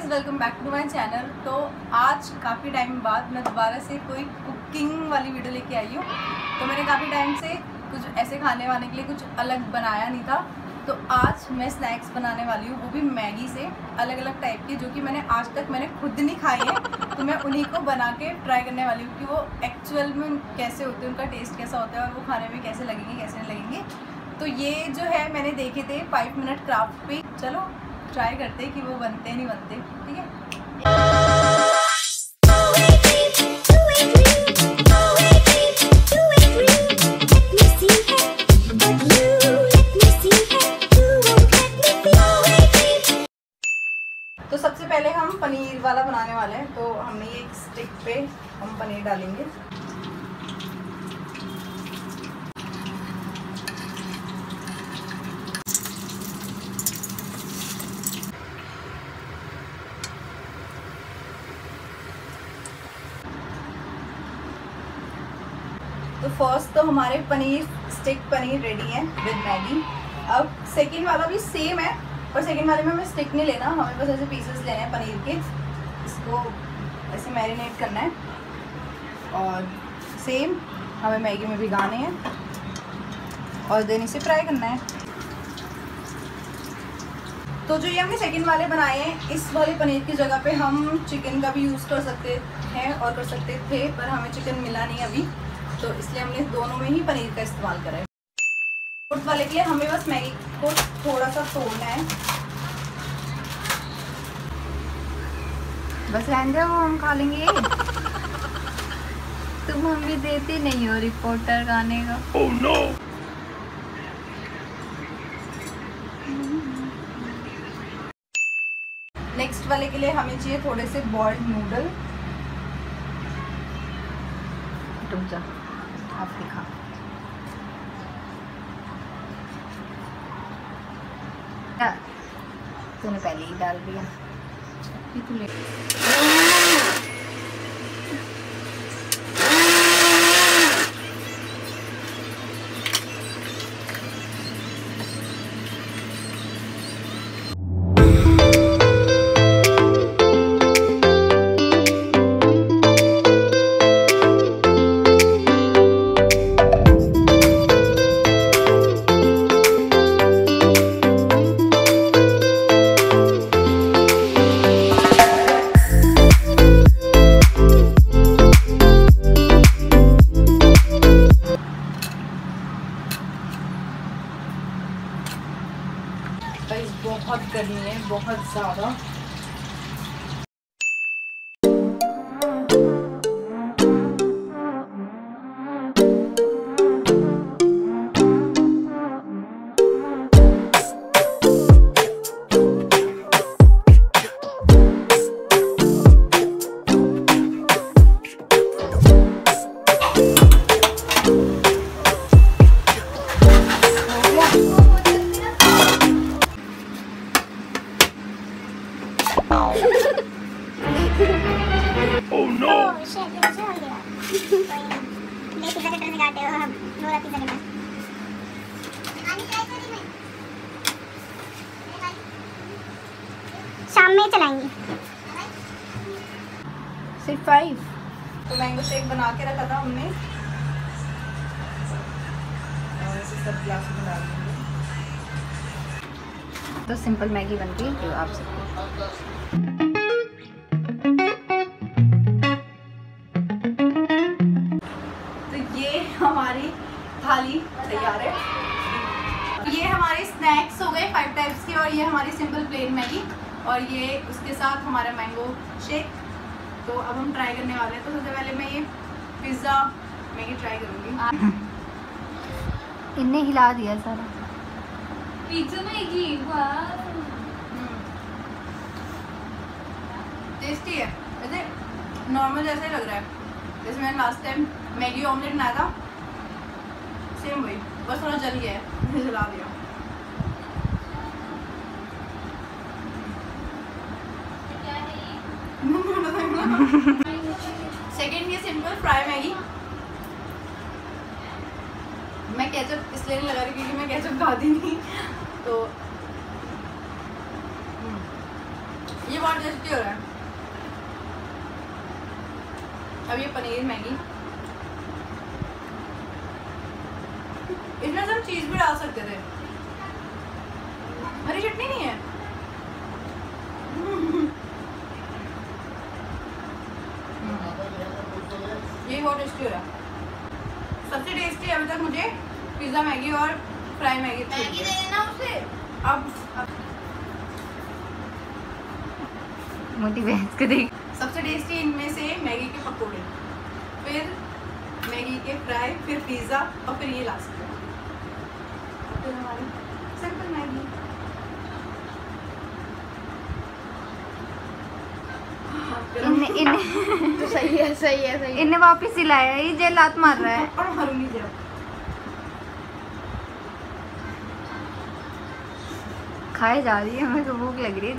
Welcome back to my channel. तो आज काफ़ी टाइम बाद मैं दोबारा से कोई कुकिंग वाली वीडियो लेके आई हूँ। तो मैंने काफ़ी टाइम से कुछ ऐसे खाने वाने के लिए कुछ अलग बनाया नहीं था। तो आज मैं स्नैक्स बनाने वाली हूँ, वो भी मैगी से, अलग अलग टाइप की, जो कि मैंने आज तक खुद नहीं खाई है। तो मैं उन्हीं को बना के ट्राई करने वाली हूँ कि वो एक्चुअल में कैसे होते हैं, उनका टेस्ट कैसा होता है और वो खाने में कैसे लगेंगे कैसे नहीं लगेंगे। तो ये जो है मैंने देखे थे 5 मिनट क्राफ्ट पे। चलो ट्राई करते हैं कि वो बनते नहीं बनते। ठीक है, तो सबसे पहले हम पनीर वाला बनाने वाले हैं। तो हमने ये एक स्टिक पे हम पनीर डालेंगे। तो फर्स्ट तो हमारे स्टिक पनीर रेडी है विद मैगी। अब सेकेंड वाला भी सेम है, पर सेकेंड वाले में हमें स्टिक नहीं लेना, हमें बस ऐसे पीसेस लेने हैं पनीर के। इसको ऐसे मैरिनेट करना है और सेम हमें मैगी में भिगाने हैं और देन इसे फ्राई करना है। तो जो ये हमने सेकेंड वाले बनाए हैं, इस वाले पनीर की जगह पे हम चिकन का भी यूज़ कर सकते हैं और कर सकते थे, पर हमें चिकन मिला नहीं अभी, तो इसलिए हमने दोनों में ही पनीर का इस्तेमाल करा है। फोर्थ वाले के लिए हमें बस मैगी को थोड़ा सा तोड़ना है। बस रहने दो, हम खा लेंगे। तुम हम भी देते नहीं हो रिपोर्टर खाने का। Oh no! नेक्स्ट वाले के लिए हमें चाहिए थोड़े से बॉइल्ड नूडल। रुक जा, आप दिखा। तूने पहले ही डाल दिया। तू ले। बहुत गर्मी है, बहुत ज़्यादा। Oh no! शाम में चलाएंगे। सिर्फ 5। तो मैंगो शेक बना के रखा था हमने, और इसे सब ग्लास में डाल देंगे। तो सिंपल मैगी बनती है जो आप सबको। हमारी थाली तैयार है। ये हमारे स्नैक्स हो गए 5 टाइप्स के, और ये हमारी सिंपल प्लेन मैगी, और ये उसके साथ हमारा मैंगो शेक। तो अब हम ट्राई करने वाले हैं। तो सबसे पहले मैं ये पिज़्ज़ा मैगी ट्राई करूँगी। इनने हिला दिया सारा पिज़्ज़ा मैगी। टेस्टी है, वैसे नॉर्मल जैसा ही लग रहा है जैसे मैंने लास्ट टाइम मैगी ऑमलेट बनाया था, सेम वही, बस थोड़ा जल गया है, जला दिया। सेकेंड ये सिंपल फ्राई मैगी। मैं केचप इसलिए नहीं लगा रही क्योंकि मैं केचप खाती नहीं, तो ये बहुत टेस्टी हो रहा है। अब ये पनीर मैगी, इसमें सब चीज भी डाल सकते थे। हरी चटनी नहीं है। ये बहुत टेस्टी हो रहा है। सबसे टेस्टी अभी तक मुझे पिज्जा मैगी और फ्राई मैगी दे देना उसे। अब मोटी भैंस को देख। सबसे टेस्टी इनमें से मैगी के पकोड़े, फिर मैगी के फ्राई, फिर पिज्ज़ा और फिर ये लास्ट में फिर हमारी सिंपल मैगी। इन्हें तो सही है, सही है, सही है। इन्हें वापस सिलाया, ये जे लात मार रहा है। और मारूंगी जब खाए जा रही है, मेरे को भूख लग रही है।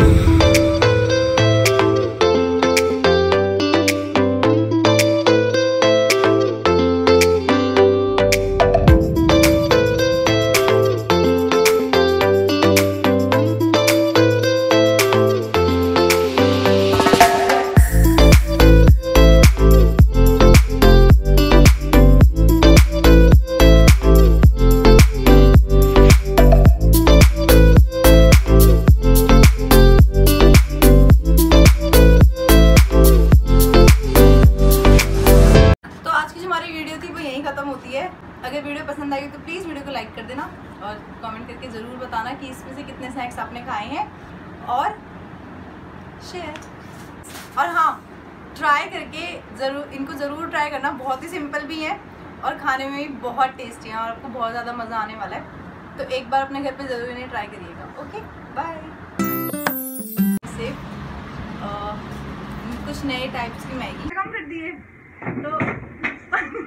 खत्म होती है। अगर वीडियो पसंद आई तो प्लीज़ वीडियो को लाइक कर देना और कमेंट करके ज़रूर बताना कि इसमें से कितने स्नैक्स आपने खाए हैं और शेयर। और हाँ, ट्राई करके इनको ज़रूर ट्राई करना। बहुत ही सिंपल भी है और खाने में भी बहुत टेस्टी है और आपको बहुत ज़्यादा मज़ा आने वाला है। तो एक बार अपने घर पे ज़रूर इन्हें ट्राई करिएगा। Okay, bye. से कुछ नए टाइप्स की मैगी कम कर दिए तो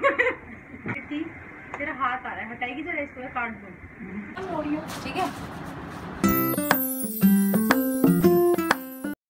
तेरा हाथ आ रहा है, हटाएगी जरा इसको, काट दूँ। ठीक है।